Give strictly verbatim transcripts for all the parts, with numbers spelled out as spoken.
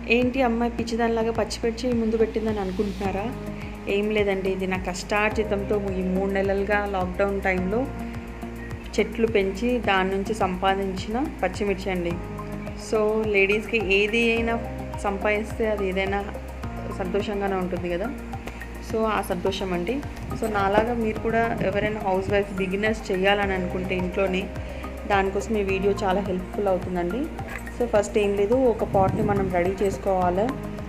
ఏంటి అమ్మాయి పిచ్చిదానిలాగా పచ్చిమిర్చి ముందు పెట్టిందని అనుకుంటున్నారా? ఏం లేదండి, ఇది నా కష్టార్జితంతో ఈ మూడు నెలలుగా లాక్డౌన్ టైంలో చెట్లు పెంచి దాని నుంచి సంపాదించిన పచ్చిమిర్చి అండి. సో లేడీస్కి ఏది అయినా సంపాదిస్తే అది ఏదైనా సంతోషంగానే ఉంటుంది కదా. సో ఆ సంతోషం అండి. సో నాలాగా మీరు కూడా ఎవరైనా హౌస్ వైఫ్ బిగినర్స్ చేయాలని అనుకుంటే ఇంట్లోనే, దానికోసం ఈ వీడియో చాలా హెల్ప్ఫుల్ అవుతుందండి. సో ఫస్ట్ ఏం లేదు, ఒక పాట్ని మనం రెడీ చేసుకోవాలి.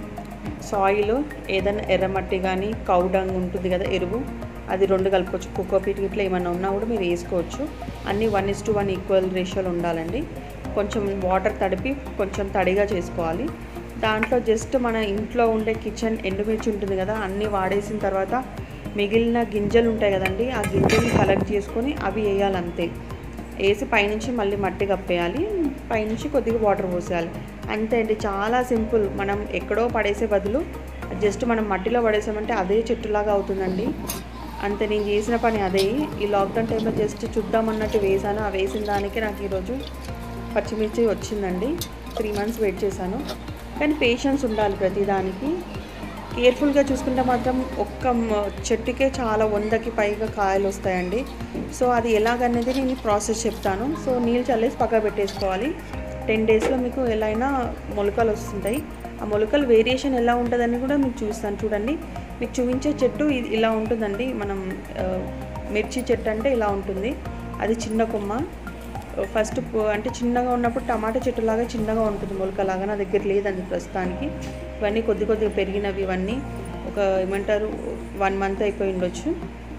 సాయిల్ ఏదైనా ఎర్రమట్టి కానీ కౌ డంగ్ ఉంటుంది కదా, ఎరువు, అది రెండు కలుపుకోవచ్చు. కోకోపీట్ ఇట్లా ఏమైనా ఉన్నా కూడా మీరు వేసుకోవచ్చు. అన్నీ one is to one equal రేషియోలో ఉండాలండి. కొంచెం వాటర్ తడిపి కొంచెం తడిగా చేసుకోవాలి. దాంట్లో జస్ట్ మన ఇంట్లో ఉండే కిచెన్ ఎండుమిర్చి ఉంటుంది కదా, అన్నీ వాడేసిన తర్వాత మిగిలిన గింజలు ఉంటాయి కదండి, ఆ గింజలు కలెక్ట్ చేసుకొని అవి వేయాలంతే. వేసి పైనుంచి మళ్ళీ మట్టి కప్పేయాలి, పైనుంచి కొద్దిగా వాటర్ పోసేయాలి, అంతే అండి. చాలా సింపుల్. మనం ఎక్కడో పడేసే బదులు జస్ట్ మనం మట్టిలో పడేసామంటే అదే చెట్టులాగా అవుతుందండి. అంతే, నేను చేసిన పని అదే. ఈ లాక్డౌన్ టైంలో జస్ట్ చూద్దామన్నట్టు వేసాను. ఆ వేసిన దానికి నాకు ఈరోజు పచ్చిమిర్చి వచ్చిందండి. త్రీ మంత్స్ వెయిట్ చేశాను. కానీ పేషెన్స్ ఉండాలి ప్రతిదానికి. కేర్ఫుల్గా చూసుకుంటే మాత్రం ఒక్క చెట్టుకే చాలా వందకి పైగా కాయలు వస్తాయండి. సో అది ఎలాగనేది నేను ప్రాసెస్ చెప్తాను. సో నీళ్ళు చల్లేసి పక్క పెట్టేసుకోవాలి. టెన్ డేస్లో మీకు ఎలా అయినా మొలకలు వస్తుంటాయి. ఆ మొలకలు వేరియేషన్ ఎలా ఉంటుందని కూడా మీకు చూస్తాను. చూడండి, మీకు చూపించే చెట్టు ఇది ఇలా ఉంటుందండి. మనం మిర్చి చెట్టు అంటే ఇలా ఉంటుంది. అది చిన్న కొమ్మ. ఫస్ట్ అంటే చిన్నగా ఉన్నప్పుడు టమాటా చెట్టులాగా చిన్నగా ఉంటుంది, మొలకలాగా. నా దగ్గర లేదండి ప్రస్తుతానికి. ఇవన్నీ కొద్ది కొద్దిగా పెరిగినవి. ఇవన్నీ ఒక ఏమంటారు వన్ మంత్ అయిపోయి ఉండొచ్చు.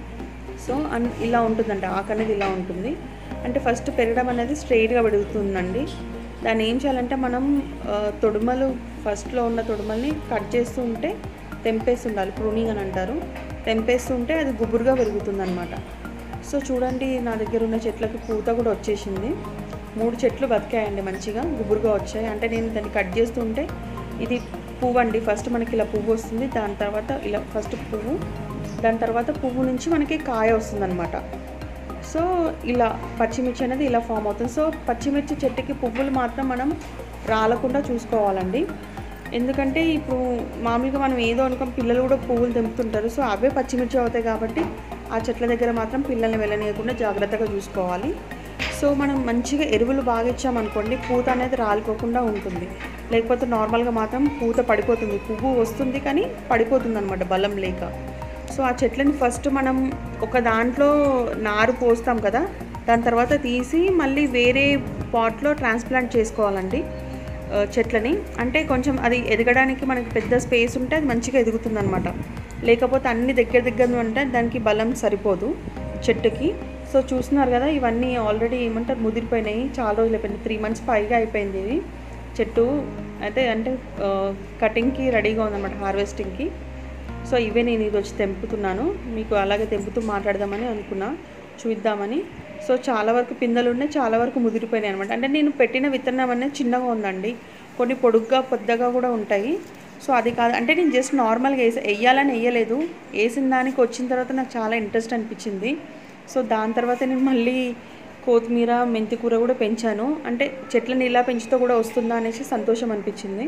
సో అన్ ఇలా ఉంటుందండి, ఆకు అనేది ఇలా ఉంటుంది. అంటే ఫస్ట్ పెరగడం అనేది స్ట్రైట్గా పెరుగుతుందండి. దాన్ని ఏం చేయాలంటే మనం తొడుమలు, ఫస్ట్లో ఉన్న తొడుమల్ని కట్ చేస్తూ ఉంటే తెంపేసి ఉండాలి. ప్రూనింగ్ అని అంటారు. తెంపేస్తూ ఉంటే అది గుబురుగా పెరుగుతుంది అనమాట. సో చూడండి, నా దగ్గర ఉన్న చెట్లకు పూత కూడా వచ్చేసింది. మూడు చెట్లు బతికాయండి, మంచిగా గుబురుగా వచ్చాయి. అంటే నేను దాన్ని కట్ చేస్తూ ఉంటే ఇది పువ్వు అండి. ఫస్ట్ మనకి ఇలా పువ్వు వస్తుంది, దాని తర్వాత ఇలా ఫస్ట్ పువ్వు, దాని తర్వాత పువ్వు నుంచి మనకి కాయ వస్తుంది అనమాట. సో ఇలా పచ్చిమిర్చి అనేది ఇలా ఫామ్ అవుతుంది. సో పచ్చిమిర్చి చెట్టుకి పువ్వులు మాత్రం మనం రాలకుండా చూసుకోవాలండి. ఎందుకంటే ఇప్పుడు మామూలుగా మనం ఏదో అనుకోని పిల్లలు కూడా పువ్వులు తెంపుతుంటారు. సో అవే పచ్చిమిర్చి అవుతాయి కాబట్టి ఆ చెట్ల దగ్గర మాత్రం పిల్లల్ని వెళ్ళనీయకుండా జాగ్రత్తగా చూసుకోవాలి. సో మనం మంచిగా ఎరువులు బాగా ఇచ్చామనుకోండి, పూత అనేది రాలిపోకుండా ఉంటుంది. లేకపోతే నార్మల్గా మాత్రం పూత పడిపోతుంది, పువ్వు వస్తుంది కానీ పడిపోతుంది అనమాట బలం లేక. సో ఆ చెట్లని ఫస్ట్ మనం ఒక దాంట్లో నారు పోస్తాం కదా, దాని తర్వాత తీసి మళ్ళీ వేరే పాట్లో ట్రాన్స్ప్లాంట్ చేసుకోవాలండి చెట్లని. అంటే కొంచెం అది ఎదగడానికి మనకి పెద్ద స్పేస్ ఉంటే అది మంచిగా ఎదుగుతుంది అనమాట. లేకపోతే అన్ని దగ్గర దగ్గర ఉంటే దానికి బలం సరిపోదు చెట్టుకి. సో చూస్తున్నారు కదా, ఇవన్నీ ఆల్రెడీ ఏమంటారు ముదిరిపోయినాయి. చాలా రోజులు అయిపోయింది, త్రీ మంత్స్ పైగా అయిపోయింది ఇది చెట్టు అయితే. అంటే కటింగ్కి రెడీగా ఉందన్నమాట, హార్వెస్టింగ్కి. సో ఇవే నేను ఇది వచ్చి తెంపుతున్నాను. మీకు అలాగే తెంపుతూ మాట్లాడదామని అనుకున్నా, చూద్దామని. సో చాలా వరకు పిందెలు ఉన్నాయి, చాలా వరకు ముదిరిపోయినాయి అనమాట. అంటే నేను పెట్టిన విత్తనం అనేది చిన్నగా ఉందండి, కొన్ని పొడుగ్గా పెద్దగా కూడా ఉంటాయి. సో అది కాదు, అంటే నేను జస్ట్ నార్మల్గా వేసా, వేయాలని వేయలేదు. వేసిన దానికి వచ్చిన తర్వాత నాకు చాలా ఇంట్రెస్ట్ అనిపించింది. సో దాని తర్వాత నేను మళ్ళీ కొత్తిమీర, మెంతి కూర కూడా పెంచాను. అంటే చెట్లను ఇలా పెంచుతూ కూడా వస్తుందా అనేసి సంతోషం అనిపించింది.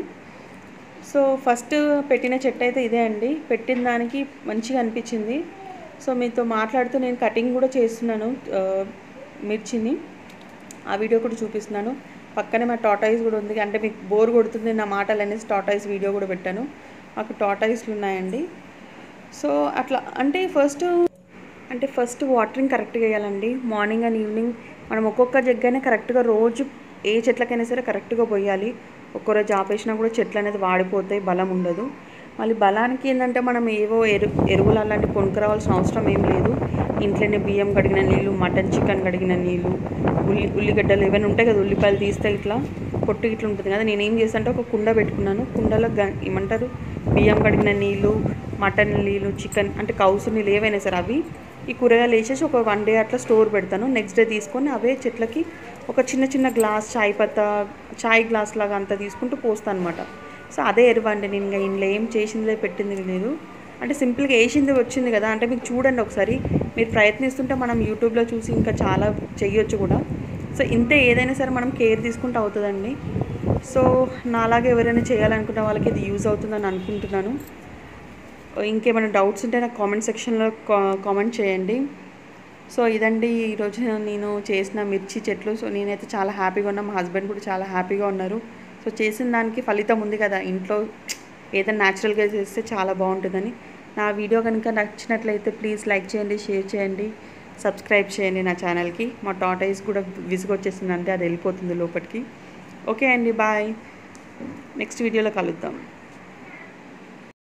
సో ఫస్ట్ పెట్టిన చెట్టు అయితే ఇదే అండి. పెట్టిన దానికి మంచిగా అనిపించింది. సో మీతో మాట్లాడుతూ నేను కటింగ్ కూడా చేస్తున్నాను మిర్చిని, ఆ వీడియో కూడా చూపిస్తున్నాను. పక్కనే మా టాటాయిస్ కూడా ఉంది. అంటే మీకు బోర్ కొడుతుంది నా మాటలు అనేసి టాటాయిస్ వీడియో కూడా పెట్టాను. మాకు టాటాయిస్లు ఉన్నాయండి. సో అట్లా అంటే ఫస్ట్ అంటే ఫస్ట్ వాటరింగ్ కరెక్ట్గా వేయాలండి. మార్నింగ్ అండ్ ఈవినింగ్ మనం ఒక్కొక్క జగ్గనే కరెక్ట్గా రోజు ఏ చెట్లకైనా సరే కరెక్ట్గా పోయాలి. ఒక్కో రోజు ఆపేసినా కూడా చెట్లు అనేది వాడిపోతాయి, బలం ఉండదు. మళ్ళీ బలానికి ఏంటంటే మనం ఏవో ఎరు ఎరువులు అలాంటివి కొనుక్కరావాల్సిన అవసరం ఏం లేదు. ఇంట్లోనే బియ్యం కడిగిన నీళ్ళు, మటన్ చికెన్ కడిగిన నీళ్ళు, ఉల్లి ఉల్లిగడ్డలు ఏమైనా ఉంటాయి కదా, ఉల్లిపాయలు తీస్తే ఇట్లా పొట్టు ఇట్లా ఉంటుంది కదా. నేనేం చేస్తాను అంటే ఒక కుండ పెట్టుకున్నాను. కుండలో గ ఏమంటారు బియ్యం కడిగిన నీళ్ళు, మటన్ నీళ్ళు, చికెన్ అంటే కౌసు నీళ్ళు ఏవైనా సరే అవి ఈ కూరగాయలు వేసేసి ఒక వన్ డే అట్లా స్టోర్ పెడతాను. నెక్స్ట్ డే తీసుకొని అవే చెట్లకి ఒక చిన్న చిన్న గ్లాస్ చాయ్ పత్తా, చాయ్ గ్లాస్ లాగా అంతా తీసుకుంటూ పోస్తాను అనమాట. సో అదే ఎరువండి. నేను ఇంకా ఇంట్లో ఏం చేసిందే పెట్టింది లేదు. అంటే సింపుల్గా వేసింది వచ్చింది కదా. అంటే మీకు చూడండి ఒకసారి, మీరు ప్రయత్నిస్తుంటే మనం యూట్యూబ్లో చూసి ఇంకా చాలా చెయ్యొచ్చు కూడా. సో ఇంతే, ఏదైనా సరే మనం కేర్ తీసుకుంటూ అవుతుందండి. సో నాలాగే ఎవరైనా చేయాలనుకున్న వాళ్ళకి ఇది యూజ్ అవుతుందని అనుకుంటున్నాను. ఇంకేమైనా డౌట్స్ ఉంటే నాకు కామెంట్ సెక్షన్లో కామెంట్ చేయండి. సో ఇదండి ఈరోజు నేను చేసిన మిర్చి చెట్లు. సో నేనైతే చాలా హ్యాపీగా ఉన్నా, మా హస్బెండ్ కూడా చాలా హ్యాపీగా ఉన్నారు. సో చేసిన దానికి ఫలితం ఉంది కదా, ఇంట్లో ఏదైనా న్యాచురల్గా చేస్తే చాలా బాగుంటుందని. నా వీడియో కనుక నచ్చినట్లయితే ప్లీజ్ లైక్ చేయండి, షేర్ చేయండి, సబ్స్క్రైబ్ చేయండి నా ఛానల్కి. మా టాటాయిస్ కూడా విసుగొచ్చేసిందంటే అది వెళ్ళిపోతుంది లోపలికి. ఓకే అండి, బాయ్. నెక్స్ట్ వీడియోలో కలుద్దాం.